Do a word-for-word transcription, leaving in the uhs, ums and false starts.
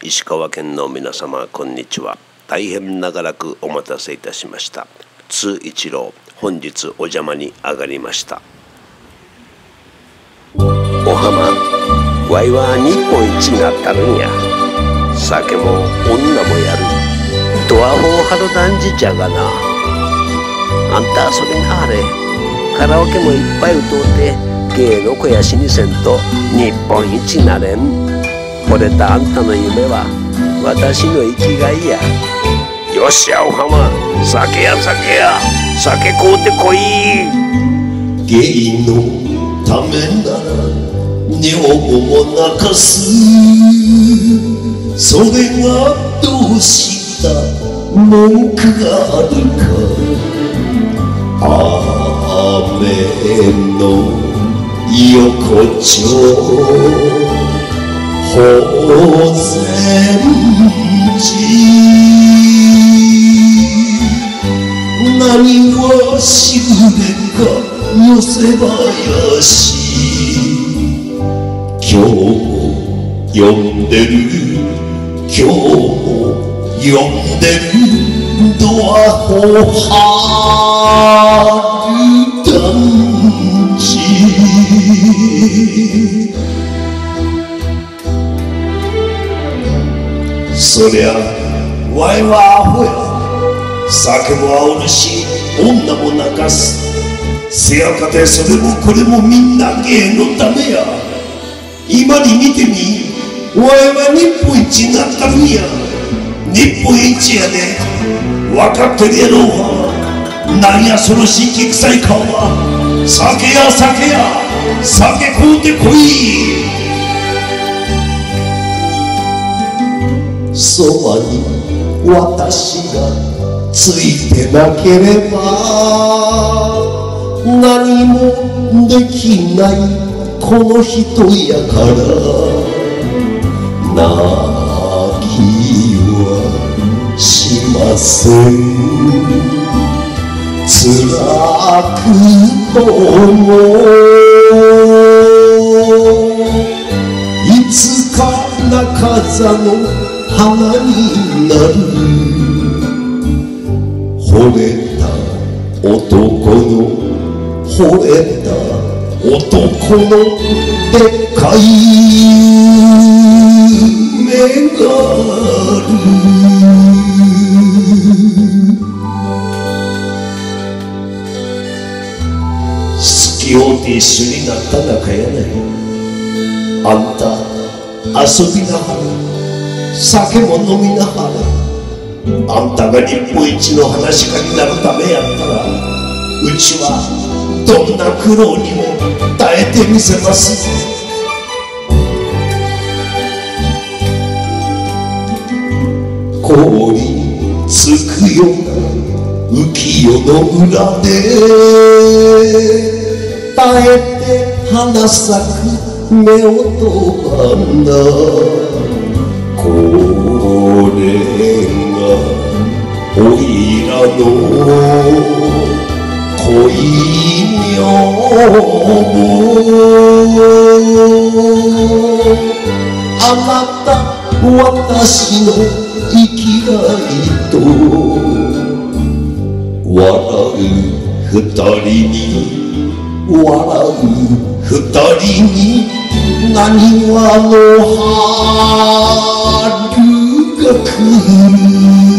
石川県の皆様こんにちは。大変長らくお待たせいたしました。通一郎、本日お邪魔に上がりました。お浜、わいは日本一になったるんや。酒も女もやるドアホーハロダンジじゃがな。あんた遊びなはれ。カラオケもいっぱい歌うて芸の肥やしにせんと日本一なれん。惚れたあんたの夢は私の生きがいや。よっしゃお浜、酒や酒や酒買うてこい。 芸のためなら女房も泣かす。それがどうした文句があるか。雨の横丁宝泉寺、何はしぐれか寄せ林。今日も呼んでる今日も呼んでるドアホハル団地。そりゃわいはアホや。酒も煽るし女も泣かす。せやかてそれもこれもみんな芸のためや。今に見てみ、わいは日本一になったるんや。日本一やで分かってるやろうが。なんやその神気臭い顔は。酒や酒や酒買うてこい。そばに私がついてなければ何もできないこの人やから。泣きはしません。辛く思う。いつか中座の花になる。惚れた男の惚れた男のでっかい夢がある。好き合うて一緒になった仲やない。あんた遊びなはれ。酒も飲みなはれ。あんたが日本一の話し家になるためやったらうちはどんな苦労にも耐えてみせます。凍りつくような浮世の裏で耐えて花咲く夫婦花。これがおいらの恋女房。あなた私の生きがいと笑う二人に笑う二人に何話の春が来る。